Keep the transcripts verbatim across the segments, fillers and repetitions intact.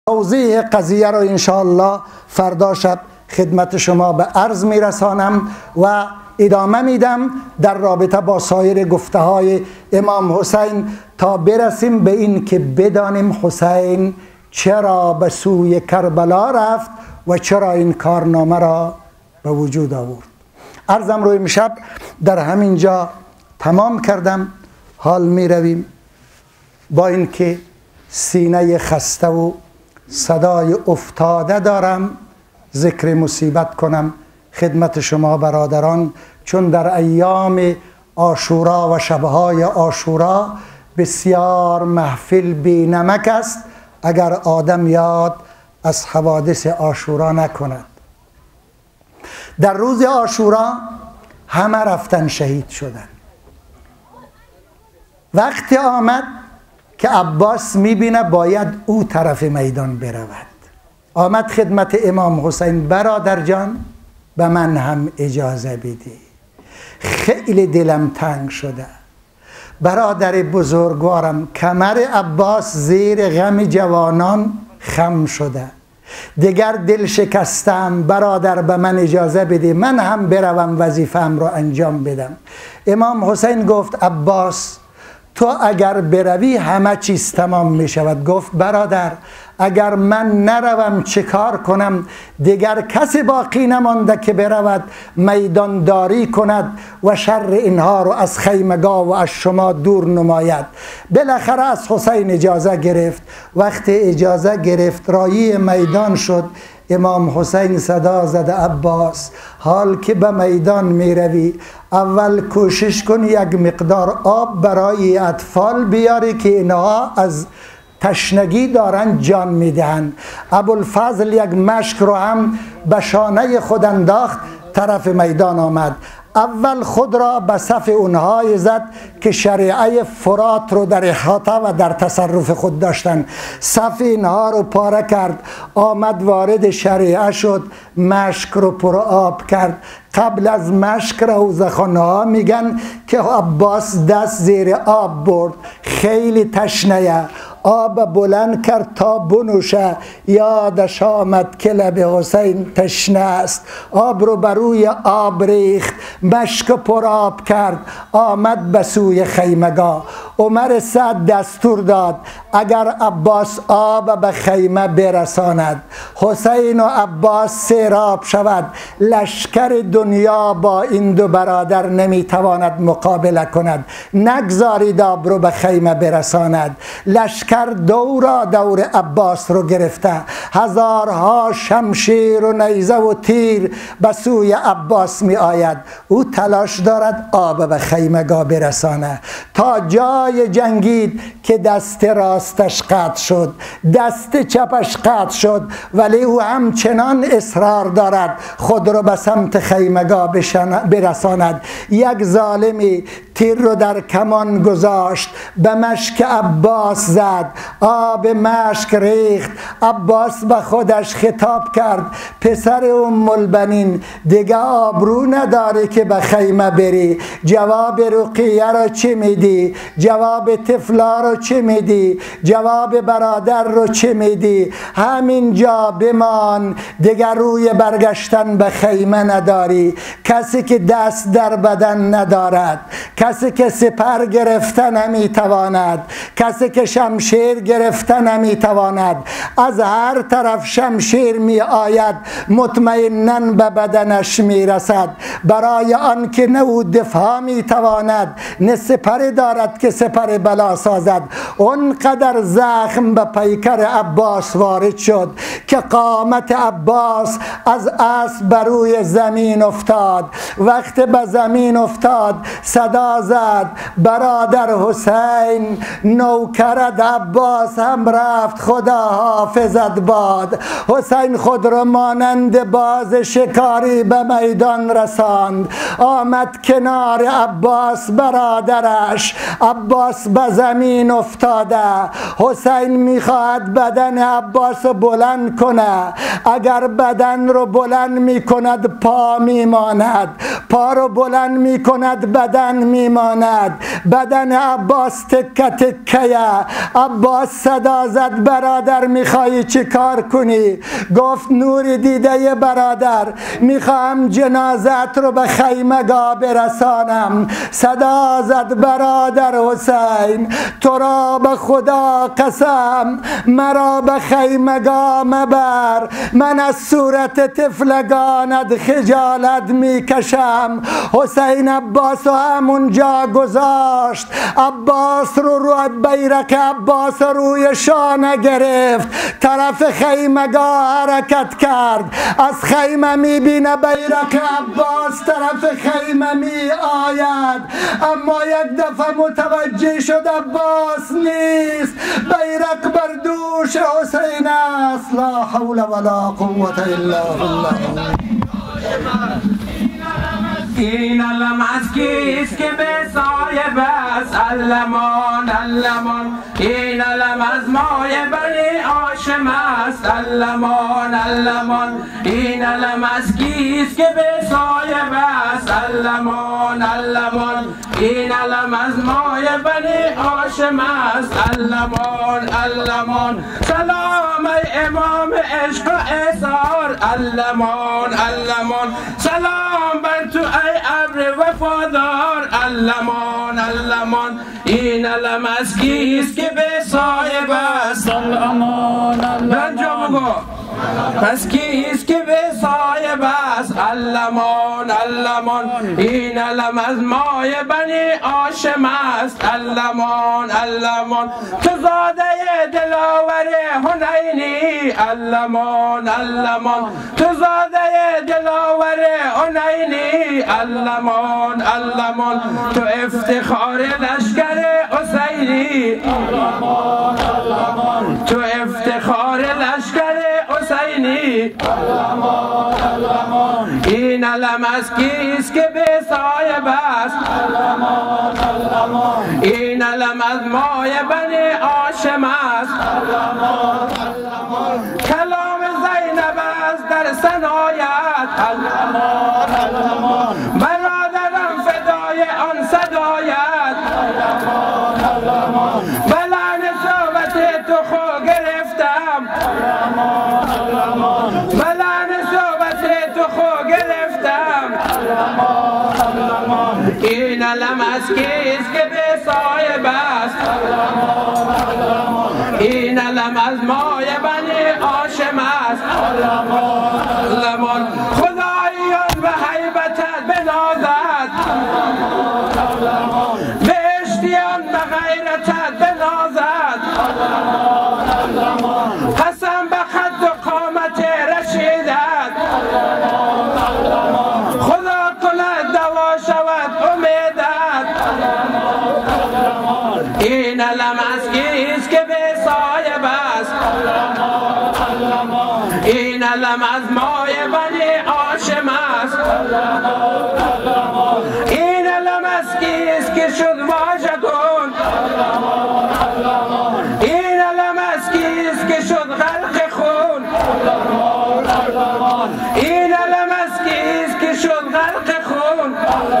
توضیح قضیه را انشاءالله فردا شب خدمت شما به عرض میرسانم و ادامه میدم در رابطه با سایر گفته های امام حسین تا برسیم به این که بدانیم حسین چرا به سوی کربلا رفت و چرا این کارنامه را به وجود آورد. عرضم روی امشب در همین جا تمام کردم. حال می رویم با اینکه سینه خسته و صدای افتاده دارم ذکر مصیبت کنم خدمت شما برادران، چون در ایام عاشورا و شبهای عاشورا بسیار محفل بی نمک است اگر آدم یاد از حوادث عاشورا نکند. در روز عاشورا همه رفتن شهید شدن. وقتی آمد که عباس میبینه باید او طرف میدان برود، آمد خدمت امام حسین: برادر جان به من هم اجازه بده، خیلی دلم تنگ شده، برادر بزرگوارم کمر عباس زیر غم جوانان خم شده، دیگر دل شکستم، برادر به من اجازه بده من هم بروم وظیفه‌ام را انجام بدم. امام حسین گفت: عباس تو اگر بروی همه چیز تمام می شود. گفت: برادر اگر من نروم چه کار کنم؟ دیگر کسی باقی نمانده که برود میدان داری کند و شر اینها رو از خیمگاه و از شما دور نماید. بالاخره از حسین اجازه گرفت. وقتی اجازه گرفت رایی میدان شد. امام حسین صدا زده: عباس حال که به میدان می روی اول کوشش کن یک مقدار آب برای اطفال بیاری که اینها از تشنگی دارن جان میدهند. ابوالفضل یک مشک رو هم به شانه خود انداخت، طرف میدان آمد. اول خود را به صف اونهای زد که شریعه فرات رو در احاطه و در تصرف خود داشتن. صف اینها رو پاره کرد، آمد وارد شریعه شد، مشک رو پر آب کرد. قبل از مشک روزخانه ها میگن که عباس دست زیر آب برد، خیلی تشنه، آب بلند کرد تا بنوشه. یادش آمد که لب حسین تشنه است، آب رو بر روی آب ریخت، مشک پر آب کرد، آمد به سوی خیمگاه. عمر سعد دستور داد اگر عباس آب به خیمه برساند، حسین و عباس سیراب شود، لشکر دنیا با این دو برادر نمیتواند مقابله کند، نگذارید آب رو به خیمه برساند. لشکر دورا دور عباس رو گرفته، هزارها شمشیر و نیزه و تیر به سوی عباس می آید. او تلاش دارد آب به خیمگاه برسانه. تا جای جنگید که دست راستش قطع شد، دست چپش قطع شد، ولی او همچنان اصرار دارد خود رو به سمت خیمگاه برساند. یک ظالمی تیر رو در کمان گذاشت، به مشک عباس زد، آب مشک ریخت. عباس به خودش خطاب کرد: پسر ام البنین دیگه آبرو نداره که به خیمه بری، جواب رقیه رو چی میدی؟ جواب طفلا رو چی میدی؟ جواب برادر رو چی میدی؟ همین جا بمان، دیگر روی برگشتن به خیمه نداری. کسی که دست در بدن ندارد، کسی که سپر گرفته نمیتواند، کسی که شمشیر گرفته نمیتواند، از هر طرف شمشیر می آید، مطمئناً به بدنش می رسد. برای آن که نه او دفاع می تواند نه سپر دارد که سپر بلا سازد، اونقدر زخم به پیکر عباس وارد شد که قامت عباس از اسب بر روی زمین افتاد. وقت به زمین افتاد صدا زد: برادر حسین، نوکرت عباس هم رفت، خدا حافظت باد. حسین خود را مانند باز شکاری به میدان رساند، آمد کنار عباس برادرش. عباس به زمین افتاده، حسین میخواهد بدن عباس بلند کنه، اگر بدن رو بلند میکند پا میماند، پا رو بلند میکند بدن میماند. بدن عباس تکه تکه. عباس صدا زد برادر میخوایی چی کار کنی؟ گفت نور دیده برادر، میخوام جنازت رو به خیمگاه برسانم. صدا زد برادر حسین، تو را به خدا قسم مرا به خیمگاه مبر، من از صورت طفلگانت خجالت میکشم. حسین عباس و همونجا گذاشت. عباس رو روی بیرق عباس روی شانه گرفت، طرف خیمگاه حرکت کرد. از خیمه میبینه بیرق عباس طرف خیمه می آید، اما یک دفعه متوجه شد عباس نیست، بیرق بر دوش حسین است. لا حول ولا قوة الا بالله. این علم از کیست که به صاحب است؟ علمان علمان. این علم از مای بنی هاشم است. علمان علمان. این علم از کیست که به صاحب است؟ علمان علمان. این علم از مای بنی هاشم است. علمان علمان. سلام ای امام عشق و اثار. علمان علمان. سلام بر تو ای ابر وفادار. علمان علمان. این علم از کیست که به صاحب است؟ علمان علمان. پس کیست که به صاحب است؟ علمان علمان. این علم از مای بنی هاشم است. علمان علمان. تو زاده دلاور حنینی. علمان علمان. تو زاده دلاور حنینی. علمان علمان. تو افتخار لشکر حسینی. علمان علمان. تو افتخار لشکر حسینی. علمان علمان. این علم از کیست که به صاحب است؟ علمان علمان. این علم از مای بنی هاشم است. علمان علمان. کلام زینب است در ثنایت. علمان علمان. برادرم فدای آن صدایت. علمان علمان. بلند صحبت تو خو گرفتم. علمان علمان. بلند صحبت تو خو گرفتم. علمان علمان. این علم از کیست که به صاحب است؟ علمان علمان. این علم از مای بنی هاشم است. علمان علمان. خدایان به هیبتت بنازد. علمان علمان. بهشتیان به غیرتت بنازد. علمان علمان. حسن به خد و قامت رشیدت. علمان علمان. خدا کند دوا شود امیدت. علمان علمان. این علم از کیست که به صاحب است؟ علمان علمان. این علم از مای بنی هاشم است. علمان علمان. این علم از کیست که شد واژگون. علمان علمان. این علم از کیست که شد غرق خون. علمان علمان. این علم از کیست که شد غرق خون.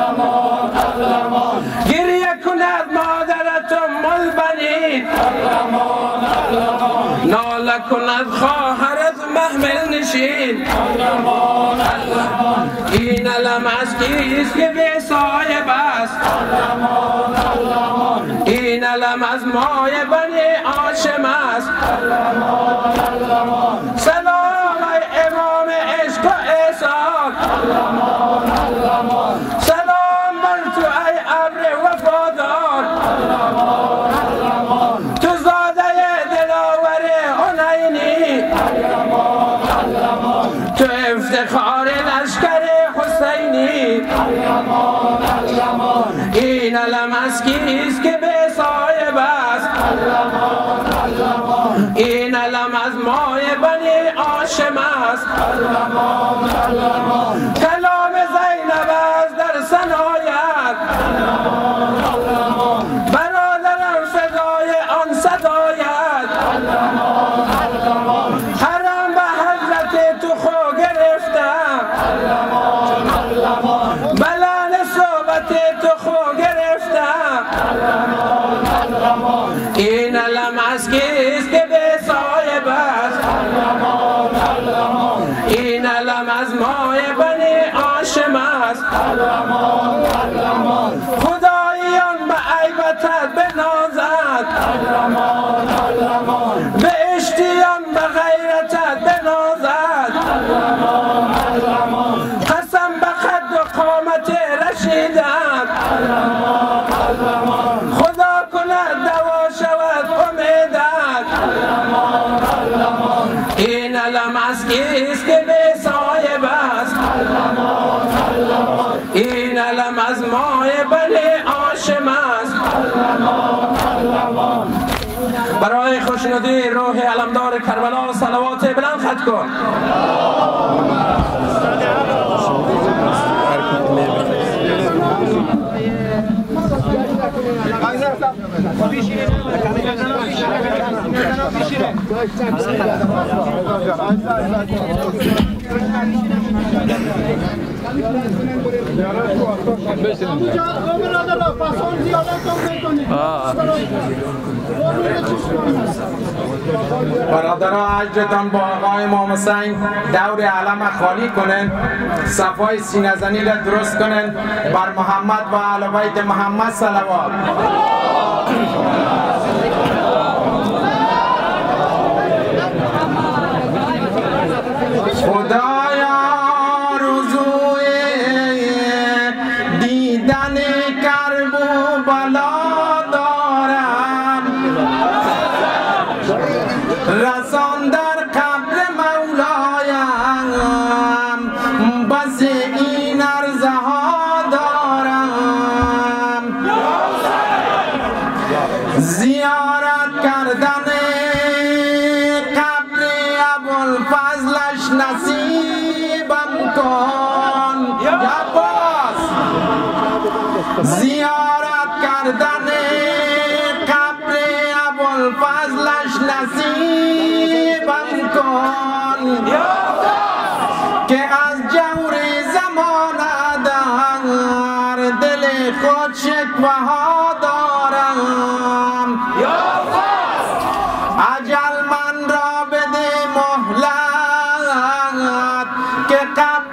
علمان علمان. گریه کند مادرت ام البنین. علمان علمان. ناله کند خواهرت محمل نشین. علمان علمان. این علم از کیست که به صاحب است؟ علمان علمان. این علم از مای بنی هاشم است. علمان علمان. سلام ای امام عشق و احسان. علمان علمان. سلام بر تو ای ابر وفادار. علمان علمان. تو زاده دلاور حنینی. علمان علمان. تو افتخار لشکر حسینی. علمان علمان. این علم از کیست که به صاحب است؟ علمان علمان. این علم از مای بنی هاشم است. علمان علمان. کلام زینب است در ثنایت. علمان علمان. برادرم فدای آن صدایت. علمان علمان. حرم به حضرت تو خو گرفتم. علمان علمان. بلند صحبت تو خو گرفتم. خدایان به عیبتت بنازد به اشتیان به غیرتت بنازد قسم به خد و قامت رشیدت خدا کند دوا شود امیدت این علم از کیست که به صاحب است این علم از مای بنی هاشم است برای خوشنودی روح علمدار کربلا صلوات بلند خط کن برادرها اجرتان با آقای امام حسین دور علم خالی کنن صفای سینه زنی را درست کنن بر محمد و اهل بیت محمد صلوات خدایا رضوی دیدن کرب و بلا دارم رسان در قبر مولایم بس این عرضه ها دارم زیارت کردن قبر ابوالفضلش نصیبم کن یا باز زیارت کردن قبر ابوالفضلش نصیبم کن که از جور زمانه در دل خود شکوه ها دارم اجل من را بده مهلت که قبل